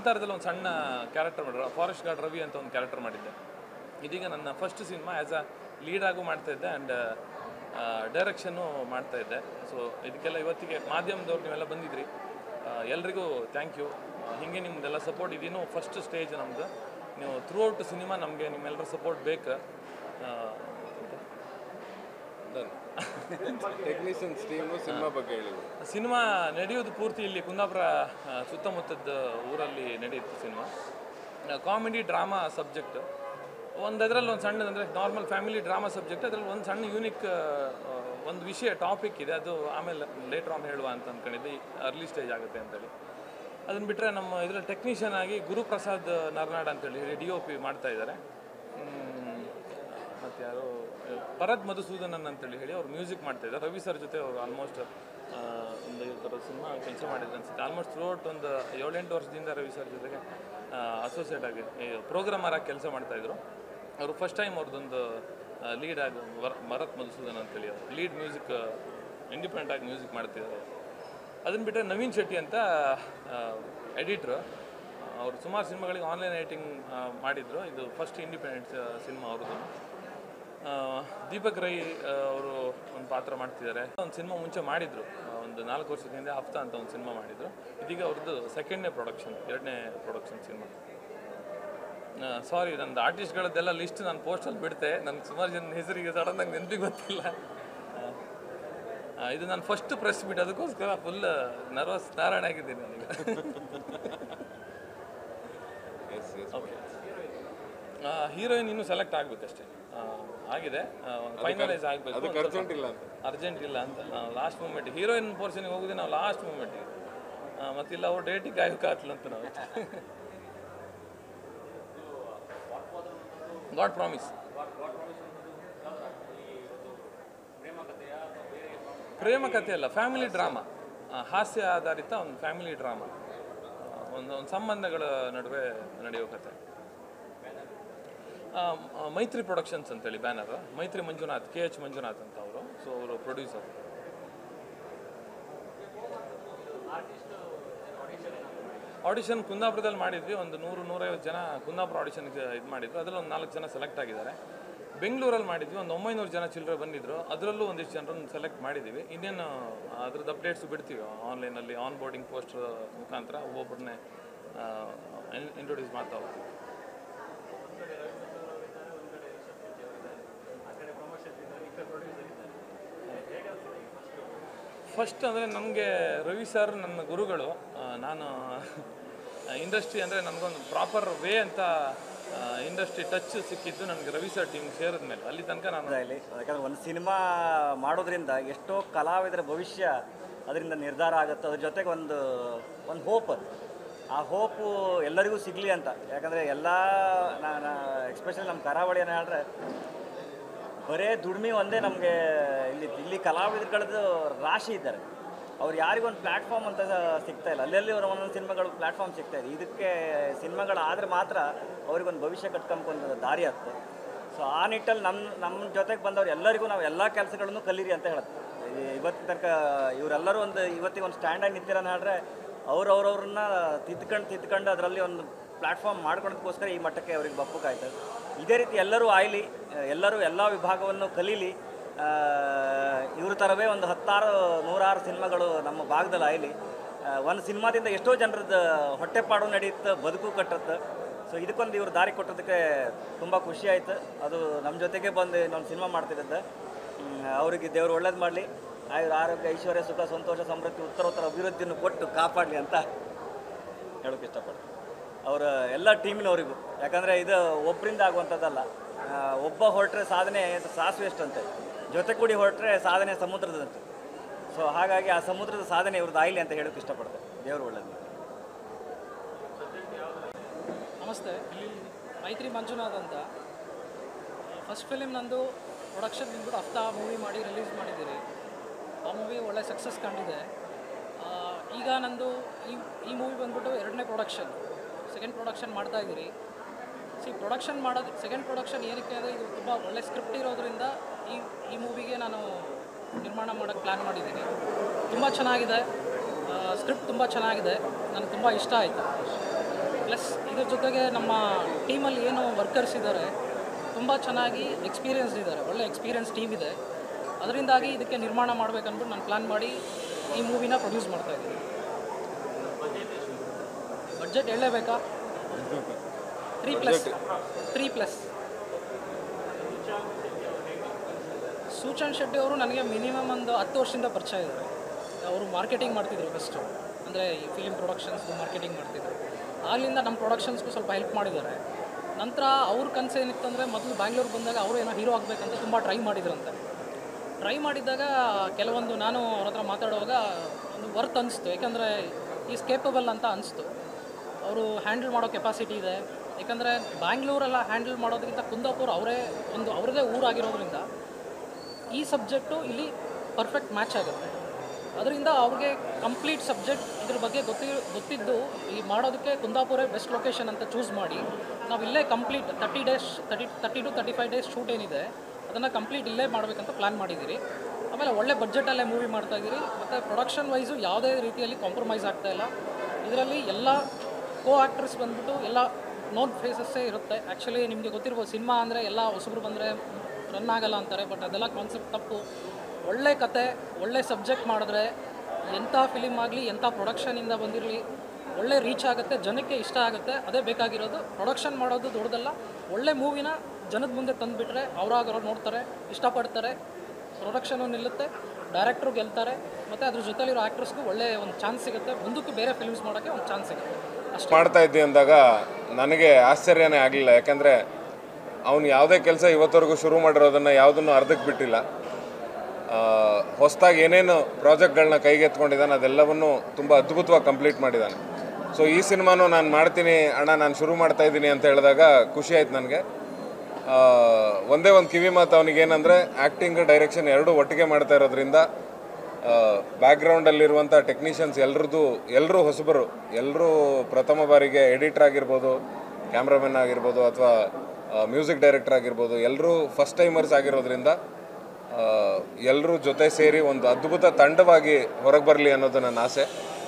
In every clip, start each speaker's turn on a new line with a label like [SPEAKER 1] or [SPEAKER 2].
[SPEAKER 1] ಅವತಾರದಲ್ಲಿ ಒಂದು ಸಣ್ಣ ಕ್ಯಾರೆಕ್ಟರ್ ಮಾಡಿದ್ರು, ಫಾರೆಸ್ಟ್ ಗಾರ್ಡ್ ರವಿ ಅಂತ ಒಂದು ಕ್ಯಾರೆಕ್ಟರ್ ಮಾಡಿದ್ದೆ. ಇದೀಗ ನನ್ನ ಫಸ್ಟ್ ಸಿನಿಮಾ ಆ್ಯಸ್ ಅ ಲೀಡಾಗೂ ಮಾಡ್ತಾಯಿದ್ದೆ ಆ್ಯಂಡ್ ಡೈರೆಕ್ಷನ್ನು ಮಾಡ್ತಾಯಿದ್ದೆ. ಸೊ ಇದಕ್ಕೆಲ್ಲ ಇವತ್ತಿಗೆ ಮಾಧ್ಯಮದವ್ರು ನೀವೆಲ್ಲ ಬಂದಿದ್ರಿ, ಎಲ್ರಿಗೂ ಥ್ಯಾಂಕ್ ಯು. ಹೀಗೆ ನಿಮ್ಮದೆಲ್ಲ ಸಪೋರ್ಟ್ ಇದೇನು ಫಸ್ಟ್ ಸ್ಟೇಜ್ ನಮ್ಮದು. ನೀವು ಥ್ರೂ ಔಟ್ ಸಿನಿಮಾ ನಮಗೆ ನಿಮ್ಮೆಲ್ಲರ ಸಪೋರ್ಟ್ ಬೇಕು.
[SPEAKER 2] ಟೆಕ್ನಿಷಿಯನ್ಸ್ ಟೀಮು ಸಿನಿಮಾ ಬಗ್ಗೆ ಹೇಳಿ.
[SPEAKER 1] ಸಿನಿಮಾ ನಡೆಯೋದು ಪೂರ್ತಿ ಇಲ್ಲಿ ಕುಂದಾಪುರ ಸುತ್ತಮುತ್ತದ ಊರಲ್ಲಿ ನಡೆಯುತ್ತೆ ಸಿನಿಮಾ. ಕಾಮಿಡಿ ಡ್ರಾಮಾ ಸಬ್ಜೆಕ್ಟ್ ಅದರಲ್ಲಿ ಒಂದು ಸಣ್ಣದು ಅಂದರೆ ನಾರ್ಮಲ್ ಫ್ಯಾಮಿಲಿ ಡ್ರಾಮಾ ಸಬ್ಜೆಕ್ಟ್. ಅದರಲ್ಲಿ ಒಂದು ಸಣ್ಣ ಯೂನಿಕ್ ಒಂದು ವಿಷಯ ಟಾಪಿಕ್ ಇದೆ, ಅದು ಆಮೇಲೆ ಲೇಟರ್ ಆನ್ ಹೇಳುವ ಅಂತ ಅಂದ್ಕೊಂಡಿದ್ದೆ. ಅರ್ಲಿ ಸ್ಟೇಜ್ ಆಗುತ್ತೆ ಅಂತೇಳಿ. ಅದನ್ನು ಬಿಟ್ಟರೆ ನಮ್ಮ ಇದರಲ್ಲಿ ಟೆಕ್ನಿಷಿಯನ್ ಆಗಿ ಗುರುಪ್ರಸಾದ್ ನರ್ನಾಡ್ ಅಂತೇಳಿ DOP ಮಾಡ್ತಾ ಇದ್ದಾರೆ. ಮತ್ತು ಯಾರು ಭರತ್ ಮಧುಸೂದನನ್ ಅಂತೇಳಿ ಹೇಳಿ ಅವ್ರು ಮ್ಯೂಸಿಕ್ ಮಾಡ್ತಾಯಿದ್ದಾರೆ. ರವಿ ಸರ್ ಜೊತೆ ಅವರು ಆಲ್ಮೋಸ್ಟ್ ಒಂದು ಈ ಥರ ಸಿನಿಮಾ ಕೆಲಸ ಮಾಡಿದ್ರು ಅನಿಸುತ್ತೆ. ಆಲ್ಮೋಸ್ಟ್ ಥ್ರೂಔಟ್ ಒಂದು 7-8 ವರ್ಷದಿಂದ ರವಿ ಸರ್ ಜೊತೆಗೆ ಅಸೋಸಿಯೇಟ್ ಆಗಿ ಪ್ರೋಗ್ರಾಮರ್ ಆಗಿ ಕೆಲಸ ಮಾಡ್ತಾಯಿದ್ರು. ಅವರು ಫಸ್ಟ್ ಟೈಮ್ ಅವ್ರದ್ದೊಂದು ಲೀಡ್ ಆಗಿ ಭರತ್ ಮಧುಸೂದನ್ ಅಂತೇಳಿ ಅವರು ಲೀಡ್ ಮ್ಯೂಸಿಕ್ ಇಂಡಿಪೆಂಡೆಂಟ್ ಆಗಿ ಮ್ಯೂಸಿಕ್ ಮಾಡ್ತಿದ್ದಾರೆ. ಅದನ್ನು ಬಿಟ್ಟರೆ ನವೀನ್ ಶೆಟ್ಟಿ ಅಂತ ಎಡಿಟ್ರು, ಅವರು ಸುಮಾರು ಸಿನಿಮಾಗಳಿಗೆ ಆನ್ಲೈನ್ ಎಡಿಟಿಂಗ್ ಮಾಡಿದರು. ಇದು ಫಸ್ಟ್ ಇಂಡಿಪೆಂಡೆಂಟ್ ಸಿನಿಮಾ ಅವ್ರದ್ದು. ದೀಪಕ್ ರೈ ಅವರು ಒಂದು ಪಾತ್ರ ಮಾಡ್ತಿದ್ದಾರೆ. ಒಂದು ಸಿನಿಮಾ ಮುಂಚೆ ಮಾಡಿದರು, ಒಂದು 4 ವರ್ಷದ ಹಿಂದೆ ಹಫ್ತಾ ಅಂತ ಒಂದು ಸಿನಿಮಾ ಮಾಡಿದರು. ಇದೀಗ ಅವ್ರದ್ದು ಸೆಕೆಂಡ್ನೇ ಪ್ರೊಡಕ್ಷನ್, 2ನೇ ಪ್ರೊಡಕ್ಷನ್ ಸಿನಿಮಾ. ಸಾರಿ, ನಂದು ಆರ್ಟಿಸ್ಟ್ಗಳದ್ದೆಲ್ಲ ಲಿಸ್ಟ್ ನಾನು ಪೋಸ್ಟಲ್ಲಿ ಬಿಡ್ತೆ. ನನಗೆ ಸುಮಾರು ಜನ ಹೆಸರಿಗೆ ಸಡನ್ನಾಗಿ ನೆನಪಿಗೆ ಗೊತ್ತಿಲ್ಲ. ಇದು ನಾನು ಫಸ್ಟ್ ಪ್ರೆಸ್ ಬಿಟ್ಟು ಅದಕ್ಕೋಸ್ಕರ ಫುಲ್ ನರ್ವಸ್ ನಾರಾಯಣ ಆಗಿದ್ದೀನಿ ನನಗೆ. ಹೀರೋಯಿನ್ ಇನ್ನೂ ಸೆಲೆಕ್ಟ್ ಆಗಬೇಕಷ್ಟೇ, ಆಗಿದೆ, ಫೈನಲೈಸ್ ಆಗಬೇಕು. ಅರ್ಜೆಂಟ್ ಇಲ್ಲ ಅಂತ ನಾವು ಲಾಸ್ಟ್ ಮೂಮೆಂಟ್ ಹೀರೋಯಿನ್ ಪೋರ್ಷನ್ಗೆ ಹೋಗೋದು ನಾವು ಲಾಸ್ಟ್ ಮೂಮೆಂಟಿಗೆ, ಮತ್ತಿಲ್ಲ ಅವ್ರು ಡೇಟಿಗೆ ಕಾಯೋಕ್ಕಾಗಲ್ಲ ಅಂತ ನಾವು. ಗಾಡ್ ಪ್ರಾಮಿಸ್ ಪ್ರೇಮ ಕಥೆ ಅಲ್ಲ, ಫ್ಯಾಮಿಲಿ ಡ್ರಾಮಾ, ಹಾಸ್ಯ ಆಧಾರಿತ ಒಂದು ಫ್ಯಾಮಿಲಿ ಡ್ರಾಮಾ, ಒಂದು ಸಂಬಂಧಗಳ ನಡುವೆ ನಡೆಯೋ ಕಥೆ. ಮೈತ್ರಿ ಪ್ರೊಡಕ್ಷನ್ಸ್ ಅಂತೇಳಿ ಬ್ಯಾನರ್, ಮೈತ್ರಿ ಮಂಜುನಾಥ್, KH ಮಂಜುನಾಥ್ ಅಂತ ಅವರು. ಸೊ ಅವರು ಪ್ರೊಡ್ಯೂಸರ್. ಆಡಿಷನ್ ಕುಂದಾಪುರದಲ್ಲಿ ಮಾಡಿದ್ವಿ. ಒಂದು 100-150 ಜನ ಕುಂದಾಪುರ ಆಡಿಷನ್ಗೆ ಇದು ಮಾಡಿದ್ರು. ಅದರಲ್ಲಿ ಒಂದು 4 ಜನ ಸೆಲೆಕ್ಟ್ ಆಗಿದ್ದಾರೆ. ಬೆಂಗಳೂರಲ್ಲಿ ಮಾಡಿದ್ವಿ, ಒಂದು 900 ಜನ ಚಿಲ್ಲರೆ ಬಂದಿದ್ದರು. ಅದರಲ್ಲೂ ಒಂದಿಷ್ಟು ಜನರನ್ನು ಸೆಲೆಕ್ಟ್ ಮಾಡಿದ್ದೀವಿ. ಇನ್ನೇನು ಅದ್ರದ್ದು ಅಪ್ಡೇಟ್ಸು ಬಿಡ್ತೀವಿ ಆನ್ಲೈನಲ್ಲಿ, ಆನ್ ಬೋರ್ಡಿಂಗ್ ಪೋಸ್ಟರ್ ಮುಖಾಂತರ ಒಬ್ಬೊಬ್ಬರನ್ನೇ ಇಂಟ್ರೊಡ್ಯೂಸ್ ಮಾಡ್ತಾ ಹೋಗ್ತೀವಿ. ಫಸ್ಟ್ ಅಂದರೆ ನನಗೆ ರವಿ ಸರ್ ನನ್ನ ಗುರುಗಳು. ನಾನು ಇಂಡಸ್ಟ್ರಿ ಅಂದರೆ ನನಗೊಂದು ಪ್ರಾಪರ್ ವೇ ಅಂತ ಇಂಡಸ್ಟ್ರಿ ಟಚ್ ಸಿಕ್ಕಿದ್ದು ನನಗೆ ರವಿ ಸರ್ ಟೀಮ್ ಸೇರಿದ ಮೇಲೆ. ಅಲ್ಲಿ ತನಕ ನಾನು
[SPEAKER 3] ಯಾಕಂದರೆ ಒಂದು ಸಿನಿಮಾ ಮಾಡೋದ್ರಿಂದ ಎಷ್ಟೋ ಕಲಾವಿದರ ಭವಿಷ್ಯ ಅದರಿಂದ ನಿರ್ಧಾರ ಆಗುತ್ತೆ. ಅದ್ರ ಜೊತೆಗೆ ಒಂದು ಹೋಪ್, ಆ ಹೋಪು ಎಲ್ಲರಿಗೂ ಸಿಗಲಿ ಅಂತ. ಯಾಕಂದರೆ ಎಲ್ಲ ನಾನು ಎಕ್ಸ್ಪೆಷಲಿ ನಮ್ಮ ಕರಾವಳಿಯನ್ನು ಹೇಳಿದ್ರೆ ಬರೇ ದುಡಿಮೆ ಒಂದೇ ನಮಗೆ ಇಲ್ಲಿ ಕಲಾವಿದರುಗಳದ್ದು ರಾಶಿ ಇದ್ದಾರೆ. ಅವ್ರು ಯಾರಿಗೊಂದು ಪ್ಲ್ಯಾಟ್ಫಾರ್ಮ್ ಅಂತ ಸಿಗ್ತಾಯಿಲ್ಲ. ಅಲ್ಲೆಲ್ಲಿ ಅವ್ರ ಒಂದೊಂದು ಸಿನಿಮಾಗಳು ಪ್ಲ್ಯಾಟ್ಫಾರ್ಮ್ ಸಿಗ್ತಾಯಿದೆ. ಇದಕ್ಕೆ ಸಿನಿಮಾಗಳಾದರೆ ಮಾತ್ರ ಅವ್ರಿಗೊಂದು ಭವಿಷ್ಯ ಕಟ್ಕೊಂಬಂದು ದಾರಿ ಆಗ್ತದೆ. ಸೊ ಆ ನಿಟ್ಟಲ್ಲಿ ನಮ್ಮ ಜೊತೆಗೆ ಬಂದವ್ರು ಎಲ್ಲರಿಗೂ ನಾವು ಎಲ್ಲ ಕೆಲಸಗಳನ್ನು ಕಲೀರಿ ಅಂತ ಹೇಳುತ್ತೆ. ಇವತ್ತಿನ ತನಕ ಇವರೆಲ್ಲರೂ ಇವತ್ತಿಗೆ ಒಂದು ಸ್ಟ್ಯಾಂಡಾಗಿ ನಿಂತಿರೋಣ ಹೇಳಿದ್ರೆ ಅವ್ರವ್ರನ್ನ ತಿದ್ಕೊಂಡು ಅದರಲ್ಲಿ ಒಂದು ಪ್ಲ್ಯಾಟ್ಫಾರ್ಮ್ ಮಾಡ್ಕೊಳ್ಳೋದಕ್ಕೋಸ್ಕರ ಈ ಮಟ್ಟಕ್ಕೆ ಅವ್ರಿಗೆ ಬಪ್ಪಕ್ಕಾಯ್ತದೆ. ಇದೇ ರೀತಿ ಎಲ್ಲರೂ ಆಯ್ಲಿ, ಎಲ್ಲರೂ ಎಲ್ಲ ವಿಭಾಗವನ್ನು ಕಲೀಲಿ. ಇವ್ರ ಥರವೇ ಒಂದು 10-100 ಸಿನಿಮಾಗಳು ನಮ್ಮ ಭಾಗದಲ್ಲಿ ಆಯ್ಲಿ. ಒಂದು ಸಿನಿಮಾದಿಂದ ಎಷ್ಟೋ ಜನರದ್ದು ಹೊಟ್ಟೆಪಾಡು ನಡೆಯುತ್ತೆ, ಬದುಕು ಕಟ್ಟುತ್ತೆ. ಸೊ ಇದಕ್ಕೊಂದು ಇವ್ರು ದಾರಿ ಕೊಟ್ಟೋದಕ್ಕೆ ತುಂಬ ಖುಷಿ ಆಯಿತು. ಅದು ನಮ್ಮ ಜೊತೆಗೆ ಬಂದು ಇನ್ನೊಂದು ಸಿನಿಮಾ ಮಾಡ್ತಿದ್ದೆ. ಅವರಿಗೆ ದೇವರು ಒಳ್ಳೇದು ಮಾಡಲಿ, ಆರೋಗ್ಯ, ಐಶ್ವರ್ಯ, ಸುಖ, ಸಂತೋಷ, ಸಮೃದ್ಧಿ, ಉತ್ತರೋತ್ತರ ಅಭಿವೃದ್ಧಿಯನ್ನು ಕೊಟ್ಟು ಕಾಪಾಡಲಿ ಅಂತ ಹೇಳೋಕ್ಕೆ ಇಷ್ಟಪಡ್ತೀನಿ. ಅವರ ಎಲ್ಲ ಟೀಮಿನವರಿಗೂ. ಯಾಕಂದರೆ ಇದು ಒಬ್ಬರಿಂದ ಆಗುವಂಥದ್ದಲ್ಲ. ಒಬ್ಬ ಹೊರಟ್ರೆ ಸಾಧನೆ ಸಾಸಿವೆ ಎಷ್ಟಂತೆ, ಜೊತೆ ಕೂಡಿ ಹೊರಟ್ರೆ ಸಾಧನೆ ಸಮುದ್ರದಂತೆ. ಸೊ ಹಾಗಾಗಿ ಆ ಸಮುದ್ರದ ಸಾಧನೆ ಇವ್ರದ್ದು ಆಯ್ಲಿ ಅಂತ ಹೇಳೋಕ್ಕೆ ಇಷ್ಟಪಡ್ತೇನೆ. ದೇವರು ಒಳ್ಳೆಯದು.
[SPEAKER 4] ನಮಸ್ತೆ, ಮೈತ್ರಿ ಮಂಜುನಾಥ್ ಅಂತ. ಫಸ್ಟ್ ಫಿಲಿಮ್ ನಂದು ಪ್ರೊಡಕ್ಷನ್ ಬಂದ್ಬಿಟ್ಟು ಹಫ್ತಾ ಮೂವಿ ಮಾಡಿ ರಿಲೀಸ್ ಮಾಡಿದ್ದೀರಿ. ಆ ಮೂವಿ ಒಳ್ಳೆ ಸಕ್ಸಸ್ ಕಂಡಿದೆ. ಈಗ ನಂದು ಈ ಮೂವಿ ಬಂದ್ಬಿಟ್ಟು 2ನೇ ಪ್ರೊಡಕ್ಷನ್, ಸೆಕೆಂಡ್ ಪ್ರೊಡಕ್ಷನ್ ಮಾಡ್ತಾಯಿದ್ದೀರಿ. ಸೆಕೆಂಡ್ ಪ್ರೊಡಕ್ಷನ್ ಏನಕ್ಕೆ ಅಂದರೆ ಇದು ತುಂಬ ಒಳ್ಳೆ ಸ್ಕ್ರಿಪ್ಟ್ ಇರೋದ್ರಿಂದ ಈ ಮೂವಿಗೆ ನಾನು ನಿರ್ಮಾಣ ಮಾಡೋಕ್ಕೆ ಪ್ಲ್ಯಾನ್ ಮಾಡಿದ್ದೀನಿ. ತುಂಬ ಚೆನ್ನಾಗಿದೆ, ಸ್ಕ್ರಿಪ್ಟ್ ತುಂಬ ಚೆನ್ನಾಗಿದೆ, ನನಗೆ ತುಂಬ ಇಷ್ಟ ಆಯಿತು. ಪ್ಲಸ್ ಇದ್ರ ಜೊತೆಗೆ ನಮ್ಮ ಟೀಮಲ್ಲಿ ಏನು ವರ್ಕರ್ಸ್ ಇದ್ದಾರೆ ತುಂಬ ಚೆನ್ನಾಗಿ ಎಕ್ಸ್ಪೀರಿಯನ್ಸ್ಡ್ ಇದ್ದಾರೆ, ಒಳ್ಳೆ ಎಕ್ಸ್ಪೀರಿಯನ್ಸ್ ಟೀಮ್ ಇದೆ. ಅದರಿಂದಾಗಿ ಇದಕ್ಕೆ ನಿರ್ಮಾಣ ಮಾಡಬೇಕಂದ್ಬಿಟ್ಟು ನಾನು ಪ್ಲ್ಯಾನ್ ಮಾಡಿ ಈ ಮೂವಿನ ಪ್ರೊಡ್ಯೂಸ್ ಮಾಡ್ತಾಯಿದ್ದೀನಿ. ಬಡ್ಜೆಟ್ ಹೇಳಲೇಬೇಕಾ? 3+. ಸೂಚನ್ ಶೆಟ್ಟಿ ಅವರು ನನಗೆ ಮಿನಿಮಮ್ ಒಂದು 10 ವರ್ಷದಿಂದ ಪರಿಚಯ ಇದ್ದಾರೆ. ಅವರು ಮಾರ್ಕೆಟಿಂಗ್ ಮಾಡ್ತಿದ್ರು ಫಸ್ಟು, ಅಂದರೆ ಈ ಫಿಲಿಮ್ ಪ್ರೊಡಕ್ಷನ್ಸ್ದು ಮಾರ್ಕೆಟಿಂಗ್ ಮಾಡ್ತಿದ್ರು. ಆಗಲಿಂದ ನಮ್ಮ ಪ್ರೊಡಕ್ಷನ್ಸ್ಗೂ ಸ್ವಲ್ಪ ಹೆಲ್ಪ್ ಮಾಡಿದ್ದಾರೆ. ನಂತರ ಅವ್ರ ಕನಸು ಏನಿತ್ತಂದರೆ ಮೊದಲು ಬ್ಯಾಂಗ್ಳೂರಿಗೆ ಬಂದಾಗ ಅವರು ಏನೋ ಹೀರೋ ಆಗಬೇಕಂತ ತುಂಬ ಟ್ರೈ ಮಾಡಿದ್ರಂತೆ. ಟ್ರೈ ಮಾಡಿದಾಗ ಕೆಲವೊಂದು ನಾನು ಅವ್ರ ಹತ್ರ ಮಾತಾಡುವಾಗ ಒಂದು ವರ್ತ್ ಅನಿಸ್ತು, ಯಾಕಂದರೆ ಈಸ್ ಕೇಪಬಲ್ ಅಂತ ಅನಿಸ್ತು. ಅವರು ಹ್ಯಾಂಡಲ್ ಮಾಡೋ ಕೆಪಾಸಿಟಿ ಇದೆ. ಯಾಕಂದರೆ ಬ್ಯಾಂಗ್ಳೂರೆಲ್ಲ ಹ್ಯಾಂಡಲ್ ಮಾಡೋದಕ್ಕಿಂತ ಕುಂದಾಪುರ ಅವ್ರದ್ದೇ ಊರಾಗಿರೋದ್ರಿಂದ ಈ ಸಬ್ಜೆಕ್ಟು ಇಲ್ಲಿ ಪರ್ಫೆಕ್ಟ್ ಮ್ಯಾಚ್ ಆಗುತ್ತೆ. ಅದರಿಂದ ಅವ್ರಿಗೆ ಕಂಪ್ಲೀಟ್ ಸಬ್ಜೆಕ್ಟ್ ಇದ್ರ ಬಗ್ಗೆ ಗೊತ್ತಿದ್ದು ಈ ಮಾಡೋದಕ್ಕೆ ಕುಂದಾಪುರೇ ಬೆಸ್ಟ್ ಲೊಕೇಶನ್ ಅಂತ ಚೂಸ್ ಮಾಡಿ ನಾವು ಇಲ್ಲೇ ಕಂಪ್ಲೀಟ್ 30 to 35 ಡೇಸ್ ಶೂಟ್ ಏನಿದೆ ಅದನ್ನು ಕಂಪ್ಲೀಟ್ ಇಲ್ಲೇ ಮಾಡಬೇಕಂತ ಪ್ಲ್ಯಾನ್ ಮಾಡಿದ್ದೀರಿ. ಆಮೇಲೆ ಒಳ್ಳೆ ಬಡ್ಜೆಟಲ್ಲೇ ಮೂವಿ ಮಾಡ್ತಾಯಿದ್ದೀರಿ. ಮತ್ತು ಪ್ರೊಡಕ್ಷನ್ ವೈಸು ಯಾವುದೇ ರೀತಿಯಲ್ಲಿ ಕಾಂಪ್ರಮೈಸ್ ಆಗ್ತಾಯಿಲ್ಲ. ಇದರಲ್ಲಿ ಎಲ್ಲ ಆ್ಯಕ್ಟರ್ಸ್ ಬಂದ್ಬಿಟ್ಟು ಎಲ್ಲ ನೋನ್ ಫೇಸಸ್ಸೇ ಇರುತ್ತೆ. ಆ್ಯಕ್ಚುಲಿ ನಿಮಗೆ ಗೊತ್ತಿರ್ಬೋದು, ಸಿನಿಮಾ ಅಂದರೆ ಎಲ್ಲ ಹೊಸಬ್ರು ಬಂದರೆ ರನ್ ಆಗಲ್ಲ ಅಂತಾರೆ, ಬಟ್ ಅದೆಲ್ಲ ಕಾನ್ಸೆಪ್ಟ್ ತಪ್ಪು. ಒಳ್ಳೆ ಕತೆ, ಒಳ್ಳೆ ಸಬ್ಜೆಕ್ಟ್ ಮಾಡಿದ್ರೆ ಎಂಥ ಫಿಲಿಮ್ ಆಗಲಿ, ಎಂಥ ಪ್ರೊಡಕ್ಷನಿಂದ ಬಂದಿರಲಿ ಒಳ್ಳೆ ರೀಚ್ ಆಗುತ್ತೆ, ಜನಕ್ಕೆ ಇಷ್ಟ ಆಗುತ್ತೆ. ಅದೇ ಬೇಕಾಗಿರೋದು. ಪ್ರೊಡಕ್ಷನ್ ಮಾಡೋದು ದೊಡ್ಡದಲ್ಲ, ಒಳ್ಳೆ ಮೂವಿನ ಜನದ ಮುಂದೆ ತಂದುಬಿಟ್ರೆ ಅವರಾಗರೋ ನೋಡ್ತಾರೆ, ಇಷ್ಟಪಡ್ತಾರೆ, ಪ್ರೊಡಕ್ಷನು ನಿಲ್ಲುತ್ತೆ, ಡೈರೆಕ್ಟ್ರು ಗೆಲ್ತಾರೆ, ಮತ್ತು ಅದ್ರ ಜೊತೆಲಿರೋ ಆ್ಯಕ್ಟರ್ಸ್ಗೂ ಒಳ್ಳೆ ಒಂದು ಚಾನ್ಸ್ ಸಿಗುತ್ತೆ, ಮುಂದಕ್ಕೆ ಬೇರೆ ಫಿಲ್ಮ್ಸ್ ಮಾಡೋಕ್ಕೆ ಒಂದು ಚಾನ್ಸ್ ಸಿಗುತ್ತೆ. ಅಷ್ಟು
[SPEAKER 2] ಮಾಡ್ತಾ ಇದ್ದೆ ಅಂದಾಗ ನನಗೆ ಆಶ್ಚರ್ಯನೇ ಆಗಲಿಲ್ಲ. ಯಾಕೆಂದರೆ ಅವನು ಯಾವುದೇ ಕೆಲಸ ಇವತ್ತವರೆಗೂ ಶುರು ಮಾಡಿರೋದನ್ನು ಯಾವುದನ್ನು ಅರ್ಧಕ್ಕೆ ಬಿಟ್ಟಿಲ್ಲ. ಹೊಸದಾಗಿ ಏನೇನು ಪ್ರಾಜೆಕ್ಟ್ಗಳನ್ನ ಕೈಗೆತ್ಕೊಂಡಿದ್ದಾನೆ ಅದೆಲ್ಲವನ್ನು ತುಂಬ ಅದ್ಭುತವಾಗಿ ಕಂಪ್ಲೀಟ್ ಮಾಡಿದ್ದಾನೆ. ಸೊ ಈ ಸಿನಿಮಾನು ನಾನು ಮಾಡ್ತೀನಿ ಅಣ್ಣ, ನಾನು ಶುರು ಮಾಡ್ತಾಯಿದ್ದೀನಿ ಅಂತ ಹೇಳಿದಾಗ ಖುಷಿ ಆಯ್ತು ನನಗೆ. ಒಂದೇ ಒಂದು ಕಿವಿ ಮಾತು ಅವನಿಗೇನೆಂದರೆ, ಆ್ಯಕ್ಟಿಂಗ್ ಡೈರೆಕ್ಷನ್ ಎರಡೂ ಒಟ್ಟಿಗೆ ಮಾಡ್ತಾ ಇರೋದ್ರಿಂದ ಬ್ಯಾಕ್ಗ್ರೌಂಡಲ್ಲಿರುವಂಥ ಟೆಕ್ನಿಷಿಯನ್ಸ್ ಎಲ್ಲರೂ ಹೊಸಬರು, ಎಲ್ಲರೂ ಪ್ರಥಮ ಬಾರಿಗೆ ಎಡಿಟರ್ ಆಗಿರ್ಬೋದು, ಕ್ಯಾಮ್ರಾಮನ್ ಆಗಿರ್ಬೋದು, ಅಥವಾ ಮ್ಯೂಸಿಕ್ ಡೈರೆಕ್ಟರ್ ಆಗಿರ್ಬೋದು, ಎಲ್ಲರೂ ಫಸ್ಟ್ ಟೈಮರ್ಸ್ ಆಗಿರೋದ್ರಿಂದ ಎಲ್ಲರೂ ಜೊತೆ ಸೇರಿ ಒಂದು ಅದ್ಭುತ ತಂಡವಾಗಿ ಹೊರಗೆ ಬರಲಿ ಅನ್ನೋದು ನನ್ನ ಆಸೆ.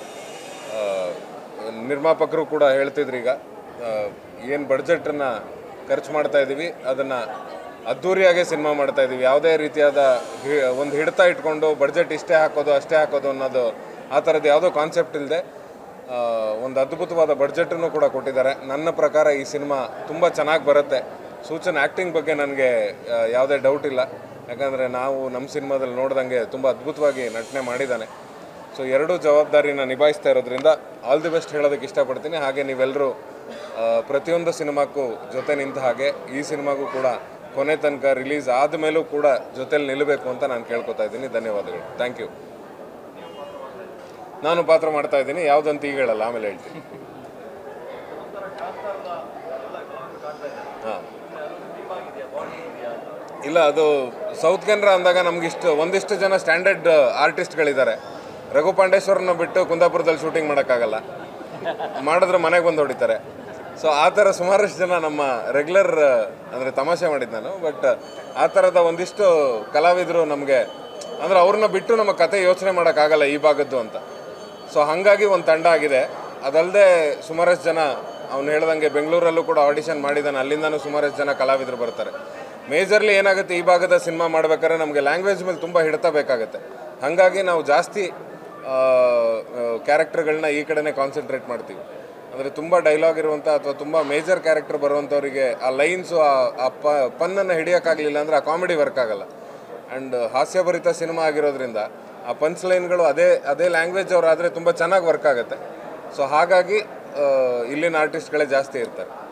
[SPEAKER 2] ನಿರ್ಮಾಪಕರು ಕೂಡ ಹೇಳ್ತಿದ್ರೀಗ ಏನು ಬಡ್ಜೆಟನ್ನು ಖರ್ಚು ಮಾಡ್ತಾ ಇದ್ದೀವಿ ಅದನ್ನು ಅದ್ಧೂರಿಯಾಗೆ ಸಿನಿಮಾ ಮಾಡ್ತಾ ಇದ್ದೀವಿ. ಯಾವುದೇ ರೀತಿಯಾದ ಒಂದು ಹಿಡಿತ ಇಟ್ಕೊಂಡು ಬಡ್ಜೆಟ್ ಇಷ್ಟೇ ಹಾಕೋದು ಅಷ್ಟೇ ಹಾಕೋದು ಅನ್ನೋದು ಆ ಥರದ್ದು ಯಾವುದೋ ಕಾನ್ಸೆಪ್ಟ್ ಇಲ್ಲದೆ ಒಂದು ಅದ್ಭುತವಾದ ಬಡ್ಜೆಟನ್ನು ಕೂಡ ಕೊಟ್ಟಿದ್ದಾರೆ. ನನ್ನ ಪ್ರಕಾರ ಈ ಸಿನಿಮಾ ತುಂಬ ಚೆನ್ನಾಗಿ ಬರುತ್ತೆ. ಸೂಚನ್ ಆ್ಯಕ್ಟಿಂಗ್ ಬಗ್ಗೆ ನನಗೆ ಯಾವುದೇ ಡೌಟ್ ಇಲ್ಲ, ಯಾಕಂದರೆ ನಾವು ನಮ್ಮ ಸಿನಿಮಾದಲ್ಲಿ ನೋಡ್ದಂಗೆ ತುಂಬ ಅದ್ಭುತವಾಗಿ ನಟನೆ ಮಾಡಿದ್ದಾನೆ. ಸೊ ಎರಡೂ ಜವಾಬ್ದಾರಿನ ನಿಭಾಯಿಸ್ತಾ ಇರೋದ್ರಿಂದ ಆಲ್ ದಿ ಬೆಸ್ಟ್ ಹೇಳೋದಕ್ಕೆ ಇಷ್ಟಪಡ್ತೀನಿ. ಹಾಗೆ ನೀವೆಲ್ಲರೂ ಪ್ರತಿಯೊಂದು ಸಿನಿಮಾಕ್ಕೂ ಜೊತೆ ನಿಂತ ಹಾಗೆ ಈ ಸಿನಿಮಾಗೂ ಕೂಡ ಕೊನೆ ತನಕ ರಿಲೀಸ್ ಆದಮೇಲೂ ಕೂಡ ಜೊತೆಲಿ ನಿಲ್ಲಬೇಕು ಅಂತ ನಾನು ಕೇಳ್ಕೊತಾ ಇದ್ದೀನಿ. ಧನ್ಯವಾದಗಳು. Thank you. ನಾನು ಪಾತ್ರ ಮಾಡ್ತಾ ಇದ್ದೀನಿ, ಯಾವುದಂತ ಈಗ ಹೇಳಲ್ಲ, ಆಮೇಲೆ ಹೇಳ್ತೀನಿ. ಹಾಂ, ಇಲ್ಲ, ಅದು ಸೌತ್ ಕೆನರಾ ಅಂದಾಗ ಒಂದಿಷ್ಟು ಜನ ಸ್ಟ್ಯಾಂಡರ್ಡ್ ಆರ್ಟಿಸ್ಟ್ಗಳಿದ್ದಾರೆ. ರಘು ಪಾಂಡೇಶ್ವರನ್ನ ಬಿಟ್ಟು ಕುಂದಾಪುರದಲ್ಲಿ ಶೂಟಿಂಗ್ ಮಾಡೋಕ್ಕಾಗಲ್ಲ, ಮಾಡಿದ್ರೆ ಮನೆಗೆ ಬಂದು ಹೊಡಿತಾರೆ. ಸೊ ಆ ಥರ ಸುಮಾರಷ್ಟು ಜನ ನಮ್ಮ ರೆಗ್ಯುಲರ್, ಅಂದರೆ ತಮಾಷೆ ಮಾಡಿದ್ದು ನಾನು, ಬಟ್ ಆ ಥರದ ಒಂದಿಷ್ಟು ಕಲಾವಿದರು ನಮಗೆ, ಅಂದರೆ ಅವ್ರನ್ನ ಬಿಟ್ಟು ನಮ್ಮ ಕತೆ ಯೋಚನೆ ಮಾಡೋಕ್ಕಾಗಲ್ಲ ಈ ಭಾಗದ್ದು ಅಂತ. ಸೊ ಹಾಗಾಗಿ ಒಂದು ತಂಡ ಆಗಿದೆ. ಅದಲ್ಲದೆ ಸುಮಾರಷ್ಟು ಜನ, ಅವ್ನು ಹೇಳ್ದಂಗೆ ಬೆಂಗಳೂರಲ್ಲೂ ಕೂಡ ಆಡಿಷನ್ ಮಾಡಿದ್ದಾನೆ, ಅಲ್ಲಿಂದನೂ ಸುಮಾರಷ್ಟು ಜನ ಕಲಾವಿದರು ಬರ್ತಾರೆ. ಮೇಜರ್ಲಿ ಏನಾಗುತ್ತೆ, ಈ ಭಾಗದ ಸಿನಿಮಾ ಮಾಡ್ಬೇಕಾದ್ರೆ ನಮಗೆ ಲ್ಯಾಂಗ್ವೇಜ್ ಮೇಲೆ ತುಂಬ ಹಿಡಿತ ಬೇಕಾಗುತ್ತೆ. ಹಾಗಾಗಿ ನಾವು ಜಾಸ್ತಿ ಕ್ಯಾರೆಕ್ಟರ್ಗಳನ್ನ ಈ ಕಡೆನೇ ಕಾನ್ಸಂಟ್ರೇಟ್ ಮಾಡ್ತೀವಿ. ಅಂದರೆ ತುಂಬ ಡೈಲಾಗ್ ಇರುವಂಥ ಅಥವಾ ತುಂಬ ಮೇಜರ್ ಕ್ಯಾರೆಕ್ಟರ್ ಬರುವಂಥವ್ರಿಗೆ ಆ ಲೈನ್ಸು ಆ ಪನ್ನನ್ನು ಹಿಡಿಯೋಕ್ಕಾಗಲಿಲ್ಲ ಅಂದರೆ ಆ ಕಾಮಿಡಿ ವರ್ಕ್ ಆಗಲ್ಲ. ಆ್ಯಂಡ್ ಹಾಸ್ಯಭರಿತ ಸಿನಿಮಾ ಆಗಿರೋದ್ರಿಂದ ಆ ಪಂಚ್ ಲೈನ್ಗಳು ಅದೇ ಲ್ಯಾಂಗ್ವೇಜ್ ಅವರಾದರೆ ತುಂಬ ಚೆನ್ನಾಗಿ ವರ್ಕ್ ಆಗುತ್ತೆ. ಸೊ ಹಾಗಾಗಿ ಇಲ್ಲಿನ ಆರ್ಟಿಸ್ಟ್ಗಳೇ ಜಾಸ್ತಿ ಇರ್ತಾರೆ.